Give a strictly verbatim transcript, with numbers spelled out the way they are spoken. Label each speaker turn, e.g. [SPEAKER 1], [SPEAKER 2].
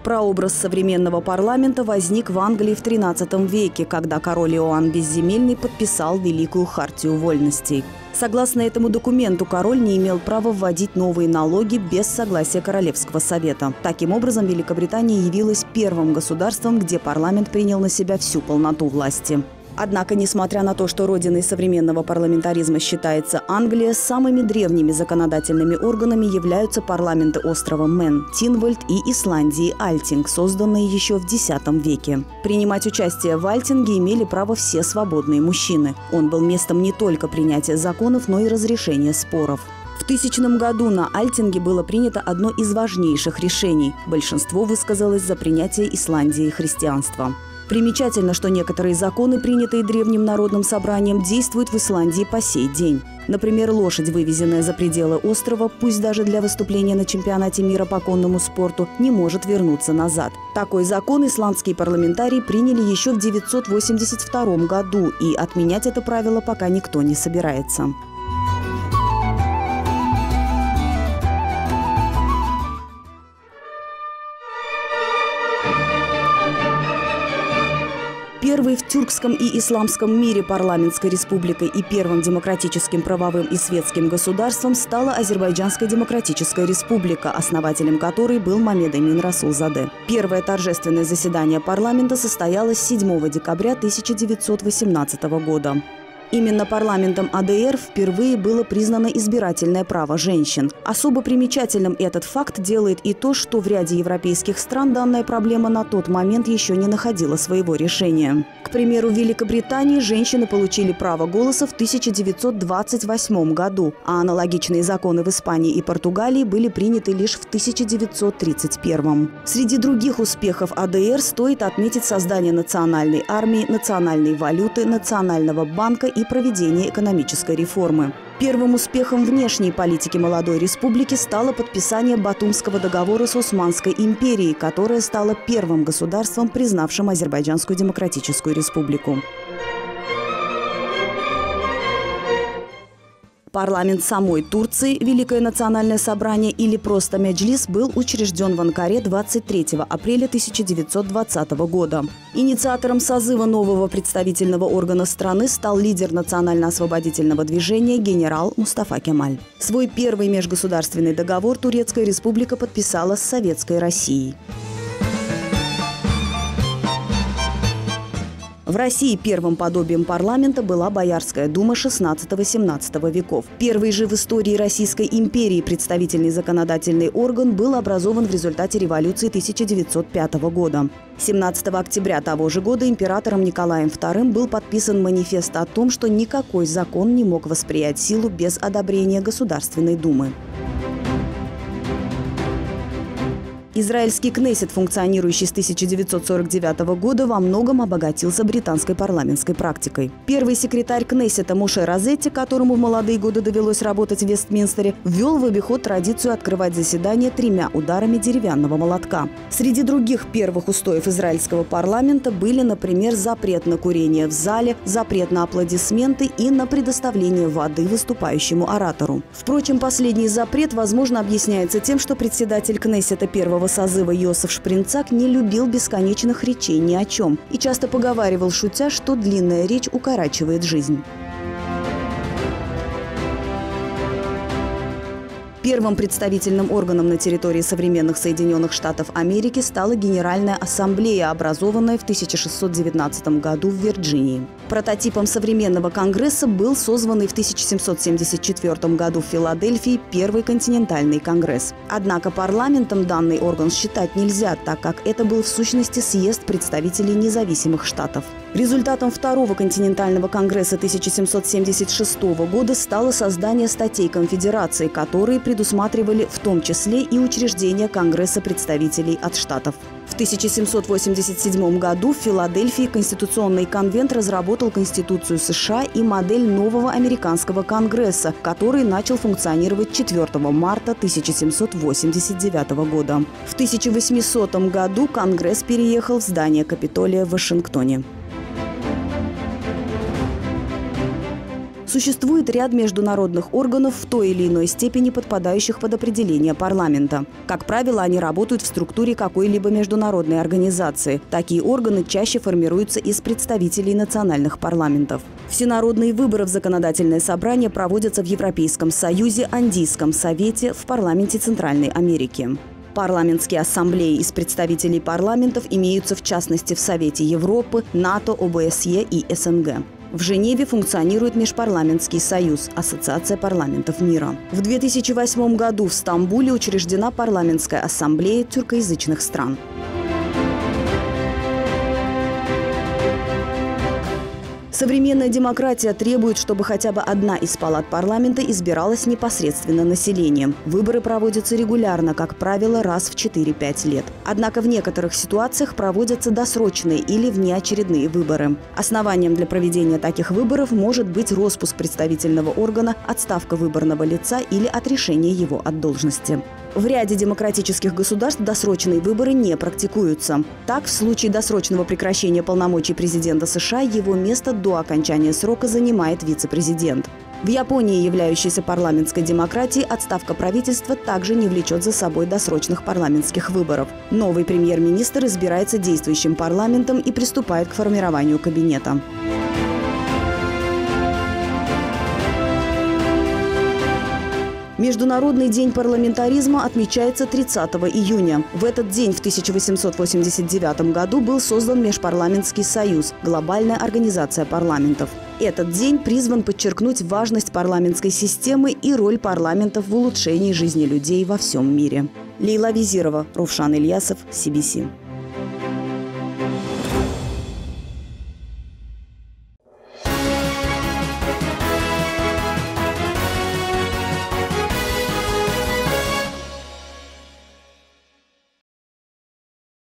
[SPEAKER 1] Прообраз современного парламента возник в Англии в тринадцатом веке, когда король Иоанн Безземельный подписал Великую хартию вольностей. Согласно этому документу, король не имел права вводить новые налоги без согласия Королевского совета. Таким образом, Великобритания явилась первым государством, где парламент принял на себя всю полноту власти. Однако, несмотря на то, что родиной современного парламентаризма считается Англия, самыми древними законодательными органами являются парламенты острова Мэн, Тинвальд и Исландии Альтинг, созданные еще в десятом веке. Принимать участие в Альтинге имели право все свободные мужчины. Он был местом не только принятия законов, но и разрешения споров. В тысячном году на Альтинге было принято одно из важнейших решений. Большинство высказалось за принятие Исландии христианства. Примечательно, что некоторые законы, принятые Древним народным собранием, действуют в Исландии по сей день. Например, лошадь, вывезенная за пределы острова, пусть даже для выступления на чемпионате мира по конному спорту, не может вернуться назад. Такой закон исландские парламентарии приняли еще в девятьсот восемьдесят втором году, и отменять это правило пока никто не собирается. Первой в тюркском и исламском мире парламентской республикой и первым демократическим правовым и светским государством стала Азербайджанская демократическая республика, основателем которой был Мамед Эмин Расулзаде. Первое торжественное заседание парламента состоялось седьмого декабря тысяча девятьсот восемнадцатого года. Именно парламентом АДР впервые было признано избирательное право женщин. Особо примечательным этот факт делает и то, что в ряде европейских стран данная проблема на тот момент еще не находила своего решения. К примеру, в Великобритании женщины получили право голоса в тысяча девятьсот двадцать восьмом году, а аналогичные законы в Испании и Португалии были приняты лишь в тысяча девятьсот тридцать первом. Среди других успехов АДР стоит отметить создание национальной армии, национальной валюты, национального банка и проведение экономической реформы. Первым успехом внешней политики молодой республики стало подписание Батумского договора с Османской империей, которая стала первым государством, признавшим Азербайджанскую демократическую республику. Парламент самой Турции, Великое национальное собрание или просто Меджлис, был учрежден в Анкаре двадцать третьего апреля тысяча девятьсот двадцатого года. Инициатором созыва нового представительного органа страны стал лидер национально-освободительного движения генерал Мустафа Кемаль. Свой первый межгосударственный договор Турецкая республика подписала с Советской Россией. В России первым подобием парламента была Боярская дума шестнадцатого-семнадцатого веков. Первый же в истории Российской империи представительный законодательный орган был образован в результате революции тысяча девятьсот пятого года. семнадцатого октября того же года императором Николаем вторым был подписан манифест о том, что никакой закон не мог восприять силу без одобрения Государственной думы. Израильский Кнессет, функционирующий с тысяча девятьсот сорок девятого года, во многом обогатился британской парламентской практикой. Первый секретарь Кнессета Моше Розетти, которому в молодые годы довелось работать в Вестминстере, ввел в обиход традицию открывать заседание тремя ударами деревянного молотка. Среди других первых устоев израильского парламента были, например, запрет на курение в зале, запрет на аплодисменты и на предоставление воды выступающему оратору. Впрочем, последний запрет, возможно, объясняется тем, что председатель Кнессета первого созыва Йосеф Шпринцак не любил бесконечных речей ни о чем и часто поговаривал, шутя, что длинная речь укорачивает жизнь. Первым представительным органом на территории современных Соединенных Штатов Америки стала Генеральная ассамблея, образованная в тысяча шестьсот девятнадцатом году в Вирджинии. Прототипом современного конгресса был созванный в тысяча семьсот семьдесят четвёртом году в Филадельфии Первый континентальный конгресс. Однако парламентом данный орган считать нельзя, так как это был в сущности съезд представителей независимых штатов. Результатом Второго континентального конгресса тысяча семьсот семьдесят шестого года стало создание статей конфедерации, которые предусматривали в том числе и учреждение Конгресса представителей от штатов. В тысяча семьсот восемьдесят седьмом году в Филадельфии Конституционный конвент разработал Конституцию США и модель нового американского Конгресса, который начал функционировать четвёртого марта тысяча семьсот восемьдесят девятого года. В тысяча восьмисотом году Конгресс переехал в здание Капитолия в Вашингтоне. Существует ряд международных органов в той или иной степени подпадающих под определение парламента. Как правило, они работают в структуре какой-либо международной организации. Такие органы чаще формируются из представителей национальных парламентов. Всенародные выборы в законодательное собрание проводятся в Европейском Союзе, Андийском совете, в парламенте Центральной Америки. Парламентские ассамблеи из представителей парламентов имеются в частности в Совете Европы, НАТО, О Бэ С Е и С Н Г. В Женеве функционирует Межпарламентский союз – Ассоциация парламентов мира. В две тысячи восьмом году в Стамбуле учреждена парламентская ассамблея тюркоязычных стран. Современная демократия требует, чтобы хотя бы одна из палат парламента избиралась непосредственно населением. Выборы проводятся регулярно, как правило, раз в четыре-пять лет. Однако в некоторых ситуациях проводятся досрочные или внеочередные выборы. Основанием для проведения таких выборов может быть роспуск представительного органа, отставка выборного лица или отрешение его от должности. В ряде демократических государств досрочные выборы не практикуются. Так, в случае досрочного прекращения полномочий президента США его место до окончания срока занимает вице-президент. В Японии, являющейся парламентской демократией, отставка правительства также не влечет за собой досрочных парламентских выборов. Новый премьер-министр избирается действующим парламентом и приступает к формированию кабинета. Международный день парламентаризма отмечается тридцатого июня. В этот день в тысяча восемьсот восемьдесят девятом году был создан Межпарламентский союз – глобальная организация парламентов. Этот день призван подчеркнуть важность парламентской системы и роль парламентов в улучшении жизни людей во всем мире. Лейла Визирова, Рувшан Ильясов, Си Би Си.